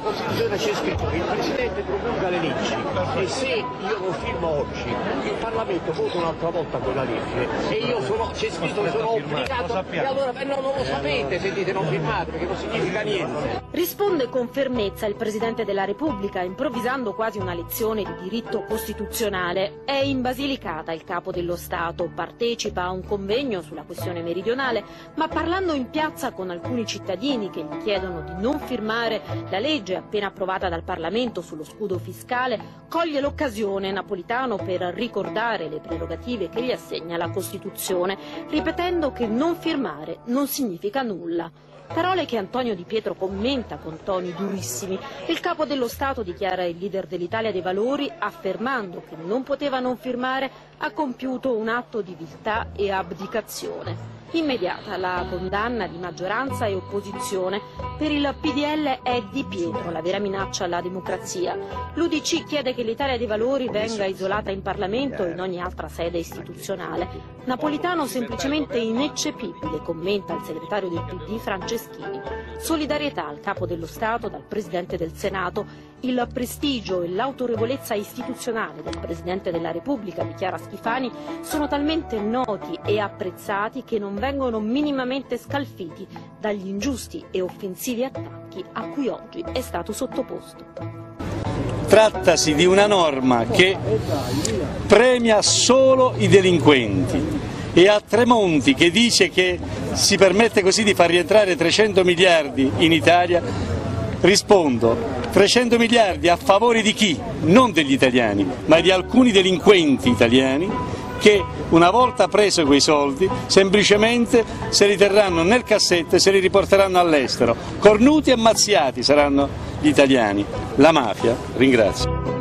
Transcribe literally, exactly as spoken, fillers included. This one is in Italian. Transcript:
Costituzione c'è scritto che il Presidente promulga le leggi e se io lo firmo oggi, il Parlamento vota un'altra volta quella legge e io sono, c'è scritto che sono obbligato, e allora eh, no, non lo sapete se dite non firmate, perché non significa niente. Risponde con fermezza il Presidente della Repubblica, improvvisando quasi una lezione di diritto costituzionale. È in Basilicata il Capo dello Stato, partecipa a un convegno sulla questione meridionale, ma parlando in piazza con alcuni cittadini che gli chiedono di non firmare la legge appena approvata dal Parlamento sullo scudo fiscale, coglie l'occasione Napolitano per ricordare le prerogative che gli assegna la Costituzione, ripetendo che non firmare non significa nulla. Parole che Antonio Di Pietro commenta con toni durissimi. Il Capo dello Stato, dichiara il leader dell'Italia dei Valori, affermando che non poteva non firmare, ha compiuto un atto di viltà e abdicazione. Immediata la condanna di maggioranza e opposizione. Per il P D L è Di Pietro la vera minaccia alla democrazia. L'U D C chiede che l'Italia dei Valori venga isolata in Parlamento e in ogni altra sede istituzionale. Napolitano semplicemente ineccepibile, commenta il segretario del P D Franceschini. Solidarietà al Capo dello Stato dal Presidente del Senato. Il prestigio e l'autorevolezza istituzionale del Presidente della Repubblica, dichiara Schifani, sono talmente noti e apprezzati che non vengono minimamente scalfiti dagli ingiusti e offensivi attacchi a cui oggi è stato sottoposto. Trattasi di una norma che premia solo i delinquenti e a Tremonti, che dice che si permette così di far rientrare trecento miliardi in Italia, rispondo: trecento miliardi a favore di chi? Non degli italiani, ma di alcuni delinquenti italiani che una volta preso quei soldi semplicemente se li terranno nel cassetto e se li riporteranno all'estero. Cornuti e mazziati saranno gli italiani. La mafia, ringrazio.